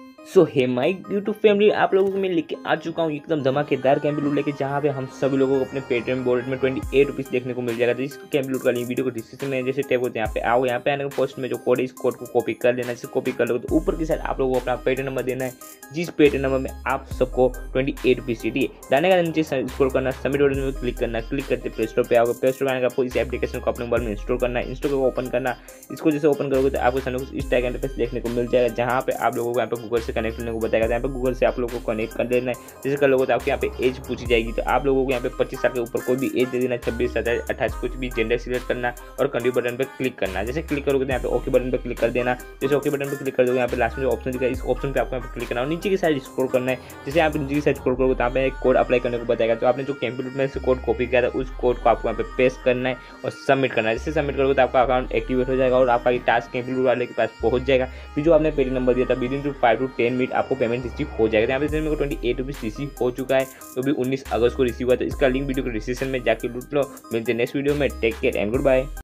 So hey my YouTube family, आप लोगों को मैं लेके आ चुका हूँ एकदम धमाकेदार कैंपी लूट लेके, जहाँ पे हम सभी लोगों को अपने पेटीएम वॉलेट में 28 रुपीज़ देखने को मिल जाएगा। तो इस कैंपी लूट का लिंक वीडियो को डिस्क्रिप्शन में जैसे टैप होते हैं यहाँ पे आओ, यहाँ पे आने के पोस्ट में जो कोड है इस कोड को कॉपी कर लेना। जैसे कॉपी कर लो तो ऊपर की साइड आप लोगों को अपना पेटीएम नंबर देना है, जिस पेटीएम नंबर में आप सबको 28 रुपीज़ चाहिए। जाने का नीचे स्क्रॉल करना, सबमिट बटन में क्लिक करना, क्लिक करते प्ले स्टोर पे आओगे। प्ले स्टोर आने का आपको इस एप्लीकेशन को अपने मोबाइल में इंस्टॉल करना है, इंस्टॉल करके ओपन करना। इसको जैसे ओपन करोगे तो आपको सामने कुछ इस टाइप का इंटरफेस देखने को मिल जाएगा, जहाँ पे आप लोगों को यहाँ पे गूगल से कनेक्ट करने को बताएगा। यहाँ पे गूगल से आप लोगों को कनेक्ट कर देना है। जैसे कर लोगे तो आपको यहाँ पे एज पूछी जाएगी, तो आप लोगों को यहाँ पे 25 साल के ऊपर कोई भी एज दे देना, 26, 27, 28 कुछ भी जेंडर सिलेक्ट करना और कंटिन्यू बटन पे क्लिक करना। जैसे क्लिक करोगे तो यहाँ पे ओके बटन पे क्लिक कर देना। जैसे ओके बटन पे क्लिक कर दोगे, यहाँ पे लास्ट में जो ऑप्शन दिखा है इस ऑप्शन पे आपको यहाँ पे क्लिक करना और नीचे की साइड स्क्रॉल करना है। जैसे आप नीचे की साइड स्क्रॉल करोगे तो यहाँ पे एक कोड अप्लाई करने को बताएगा। तो आपने जो कैंपी लूट में से कोड कॉपी किया था उस कोड को आपको यहाँ पे पेस्ट करना है और सबमिट करना है। जैसे सबमिट करोगे तो आपका अकाउंट एक्टिवेट हो जाएगा और आपका ये टास्क कैंपी लूट वाले के पास पहुंच जाएगा। फिर जो आपने पेटीएम नंबर दिया था विदिन 5 to 10 मिनट आपको पेमेंट रिसीव हो जाएगा। यहाँ पे मेरे को 28 रुपीज़ रिसीव हो चुका है, तो भी 19 अगस्त को रिसीव हुआ। तो इसका लिंक वीडियो को डिस्क्रिप्शन में जाके लूट लो। मिलते हैं नेक्स्ट वीडियो में। Take care and good bye.